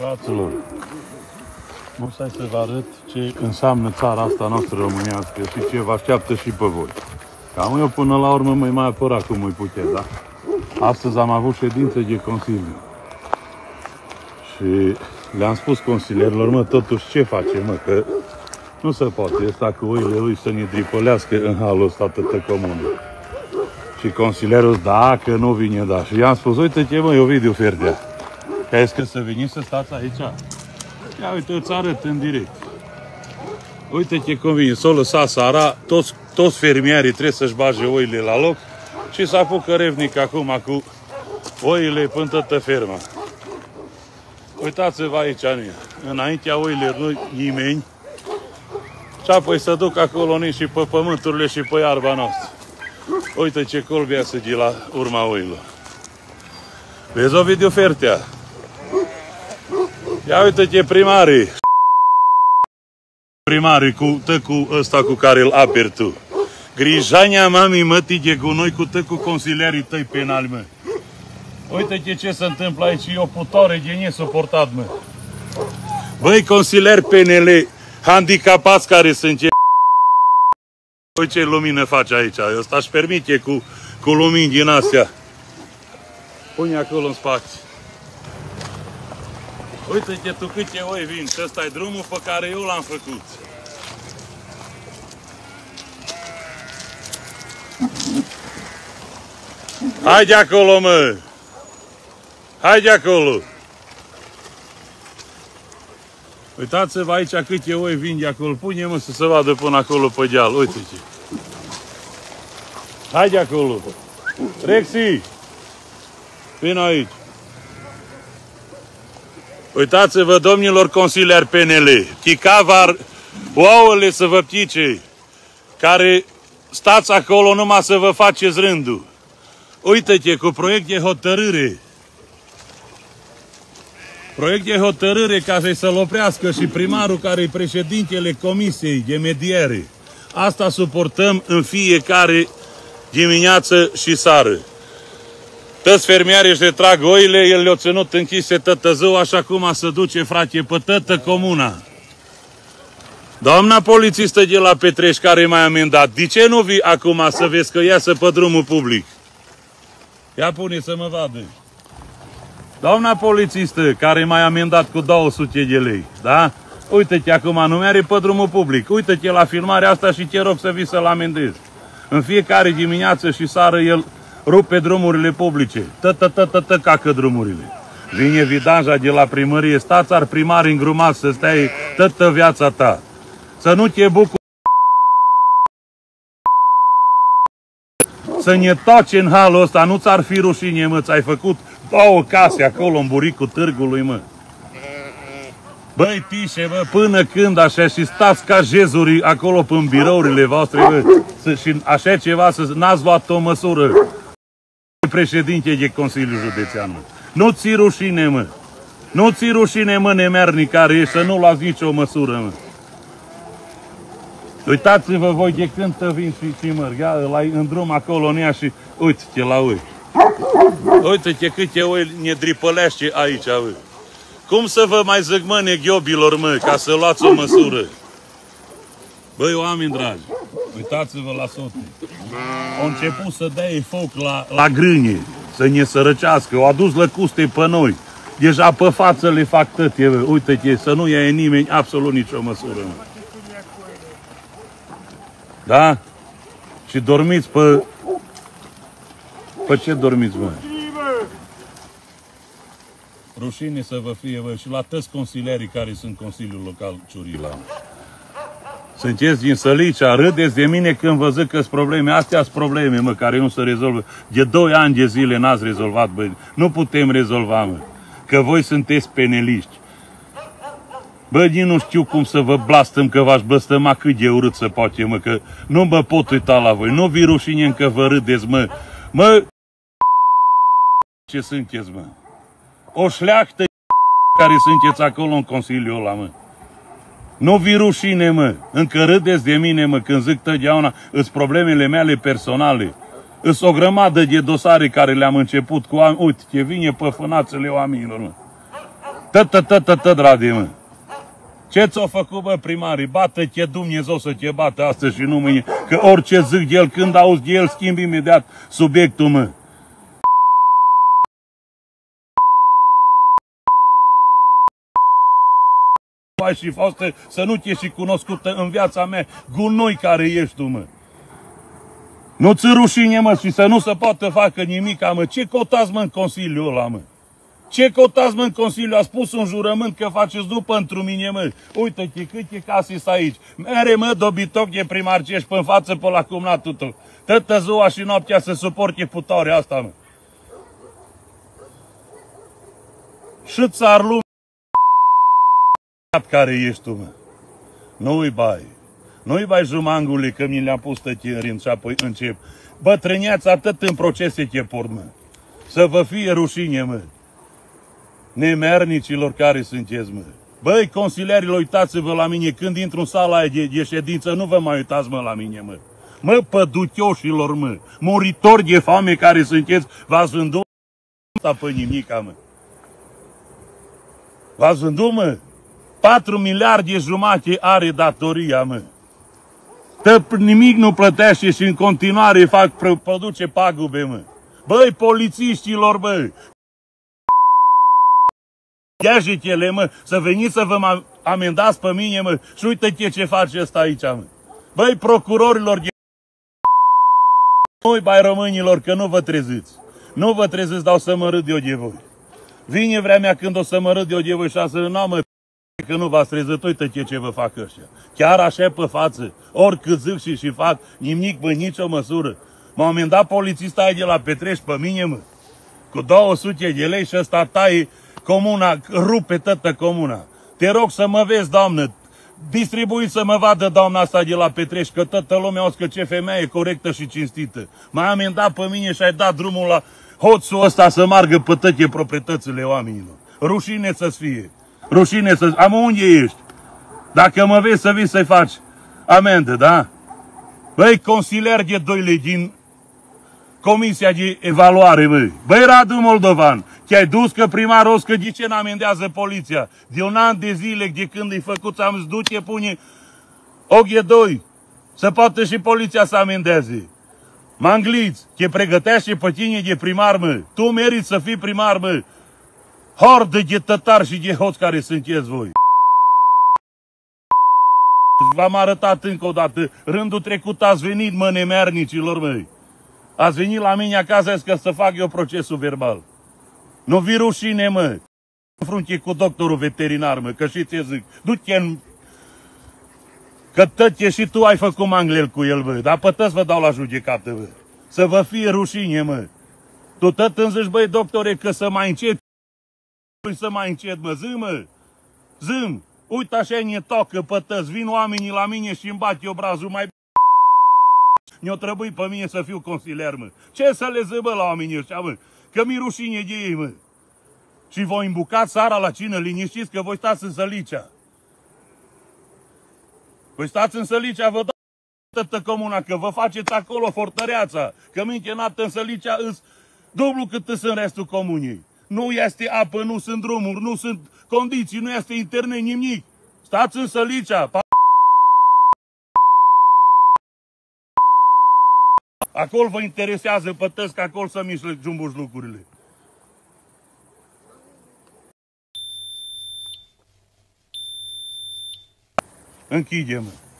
Fraților, nu stai să vă arăt ce înseamnă țara asta noastră românească și ce vă așteaptă și pe voi. Cam eu până la urmă mă mai apăra cum îi putea, da? Astăzi am avut ședință de Consiliu. Și le-am spus consilierilor, mă, totuși ce facem, mă, că nu se poate ăsta cu oile lui să ne dripălească în halul ăsta atâtă comună. Și consilierul, da, că nu vine, da. Și i-am spus, uite-te, mă, Ovidiu Ferdea, crezi că să veniți să stați aici? Ia uite, îți arăt în direct. Uite-te cum vine, s-o lăsat seara, toți fermierii trebuie să-și bage oile la loc și să apucă revnic acum cu oile până toată ferma. Uitați-vă aici, înaintea oile nu nimeni și apoi să duc acolo și pe pământurile și pe iarba noastră. Uite ce colbi ia săgi la urma oilor. Vezi, Ovidiu Fertea? Ia uite-te primarii cu ăsta cu care îl aperi tu. Grijania mamii mătii de gunoi cu consilierii tăi penali, mă. Uite-te ce se întâmplă aici, e o putoare de nesuportat, mă. Băi, consilieri PNL, handicapați care sunt ce... Uite ce lumină face aici, ăsta își permite cu lumini din astea. Pune acolo în spate. Uite-te tu câte oi vin și ăsta e drumul pe care eu l-am făcut. Hai de acolo, mă! Hai de acolo! Uitați-vă aici câte oi vin de acolo. Pune, mă, să se vadă până acolo pe deal. Uite-te! Hai de acolo! Rexi! Vino aici! Uitați-vă, domnilor consilieri PNL, chicavar, ouăle să vă ptice, care stați acolo numai să vă faceți rândul. Uite-te, cu proiect de hotărâre. Proiect de hotărâre ca să-l oprească și primarul care e președintele Comisiei de Mediere. Asta suportăm în fiecare dimineață și seară. Toți fermierii își retrag oile, el le-a ținut închise tătă zău, așa cum se duce, frate, pe tătă comuna. Doamna polițistă de la Petrești, care m-a amendat, de ce nu vii acum să vezi că iasă pe drumul public? Ia pune să mă vadă. Doamna polițistă, care m-a amendat cu 200 de lei, da? Uite-te acum, nu merge pe drumul public. Uite-te la filmarea asta și te rog să vii să-l amendezi. În fiecare dimineață și seară el rupe drumurile publice. Tă-tă-tă-tă-tă cacă drumurile. Vine vidanja de la primărie, stați ar primari îngrumați să stai toată viața ta. Să nu te bucuri. Să ne toci în halul ăsta, nu ți-ar fi rușine, mă, ți-ai făcut 2 case acolo în buricul târgului, mă. Băi, tișe, mă, până când așa și stați ca jezuri acolo în birourile voastre, mă, și așa ceva să n-ați luat o măsură. Președinte de Consiliul Județean, mă. Nu ți rușine, mă. Nu ți rușine, mă, nemernic care ești, să nu luați nicio măsură, mă. Uitați-vă voi de când vin și merg. Ia, ăla în drum acolo în ea și uite-te la oi. Uite-te câte oi ne dripălește aici, mă. Cum să vă mai zic, mă, neghiobilor, mă, ca să luați o măsură? Băi, oameni dragi, uitați-vă la sote. Au început să dea foc la grânie, să ne sărăcească, au adus lăcuste pe noi. Deja pe față le fac tătie, uite-te, să nu ia nimeni absolut nicio măsură. Mă. Da? Și dormiți pe... Pe ce dormiți, mă? Rușine să vă fie, bă, și la toți consilierii care sunt Consiliul Local Ciurila. Sunteți din Sălicea, râdeți de mine când vă zic că sunt probleme. Astea sunt probleme, mă, care nu se rezolvă. De 2 ani de zile n-ați rezolvat, bă. Nu putem rezolva, mă. Că voi sunteți peneliști. Bă, nici nu știu cum să vă blastăm, că v-aș blăstăma cât de urât să poate, mă, că nu mă pot uita la voi. Nu vi rușine încă vă râdeți, mă. Mă, ce sunteți, mă? O șleachtă care sunteți acolo în Consiliul ăla, mă. Nu vi rușine, mă. Încă râdeți de mine, mă, când zic totdeauna, îs problemele mele personale. Îs o grămadă de dosare care le-am început cu oameni. Uite, te vine pe fânațele oamenilor, mă. Tă, dragi, mă. Ce ți-o făcut, bă, primarii? Bată-te Dumnezeu să te bată astăzi și nu mâine. Că orice zic de el, când auzi de el, schimbi imediat subiectul, mă. Și Faustă, să nu te și cunoscută în viața mea, gunoi care ești tu, mă. Nu ți rușine, mă, și să nu se poată facă nimica, mă. Ce cotați, mă, în Consiliul ăla, mă? Ce cotați, mă, în Consiliu? A spus un jurământ că faceți nu pentru mine, mă. Uite-te, câte case sunt aici. Mere, mă, dobitoc de primar ce ești pe-n față pe la cumnatul tău. Tătă ziua și noaptea să suporte putoarea asta, mă. Și țar lumea care ești tu, mă. Nu-i bai. Nu-i bai jumangule că mi le-am pus tăti în rând și apoi încep. Bătrâneați atât în procese te port, mă. Să vă fie rușine, mă. Nemernicilor care sunteți, mă. Băi, consilierilor, uitați-vă la mine. Când intru în sala aia de ședință, nu vă mai uitați, mă, la mine, mă. Mă, păduchioșilor, mă. Muritori de foame care sunteți, v-ați vândut pe nimica, mă. V-ați vândut, mă? 4 miliarde jumate are datoria, mă. Nimic nu plătește și în continuare produce pagube, mă. Băi, polițiștilor, bă. Ia-și-tele, mă, să veniți să vă amendați pe mine, mă, și uite-te ce face ăsta aici, mă. Băi, procurorilor de... Noi, bai românilor, că nu vă treziți. Nu vă treziți, dar o să mă râd eu de voi. Vine vremea când o să mă râd eu de voi și să nu, mă, că nu v-ați trezit, uite-te ce vă fac ăștia. Chiar așa pe față, oricât zic și fac, nimic, bă, nicio măsură. M-a amendat polițista aia de la Petreș pe mine, mă, cu 200 de lei și ăsta taie comuna, rupe toată comuna. Te rog să mă vezi, doamnă, distribuiți să mă vadă doamna asta de la Petreș, că toată lumea o că ce femeie corectă și cinstită. M-a amendat pe mine și ai dat drumul la hoțul ăsta să margă pe toate proprietățile oamenilor. Rușine să-ți fie. Rușine să-ți... Am unde ești? Dacă mă vezi să vii să-i faci amendă, da? Băi, consilier de 2 lei din Comisia de Evaluare, băi. Băi, Radu Moldovan, te-ai dus că primarul că de ce n-amendează poliția? De un an de zile de când îi făcut, am zis, du-te, pune OG2, să poată și poliția să amendeze. Mangliț, te pregătește pe tine de primar, mă. Tu meriți să fii primar, mă. Hordă de tătari și de hoți care sunteți voi. V-am arătat încă o dată. Rândul trecut ați venit, mă, nemernicilor, măi. Ați venit la mine acasă că să fac eu procesul verbal. Nu vi rușine, mă. În frunte cu doctorul veterinar, mă, că și ți zic. Du-te în... Că tăte și tu ai făcut manglel cu el, bă. Dar pe tăți vă dau la judecată, bă. Să vă fie rușine, mă. Tu tot îmi zici, băi, doctore, că să mai încet. Să mai încet, mă. Zi, mă. Zi-mi. Uite așa ne tocă pe tăți. Vin oamenii la mine și îmi bate obrazul mai... Ne-o trebuie pe mine să fiu consilier, mă. Ce să le zic, bă, la oamenii ăștia, mă? Că mi-e rușine de ei, mă. Și voi îmbuca țara la cină, liniștiți că voi stați în Sălicea. Voi stați în Sălicea, vă dau toată comuna, că vă faceți acolo fortăreața. Că minte nată în Sălicea îs dublu cât îs în restul comunei. Nu este apă, nu sunt drumuri, nu sunt condiții, nu este internet, nimic. Stați în Sălicea. Acolo vă interesează pe tăți, că acolo să mișlă jumbuși lucrurile. Închide-mă.